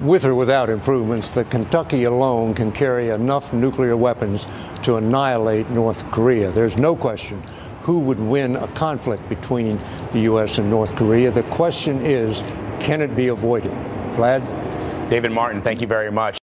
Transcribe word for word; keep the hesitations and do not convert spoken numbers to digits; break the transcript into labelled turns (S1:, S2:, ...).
S1: with or without improvements, that Kentucky alone can carry enough nuclear weapons to annihilate North Korea. There's no question who would win a conflict between the U S and North Korea. The question is, can it be avoided? Vlad?
S2: David Martin, thank you very much.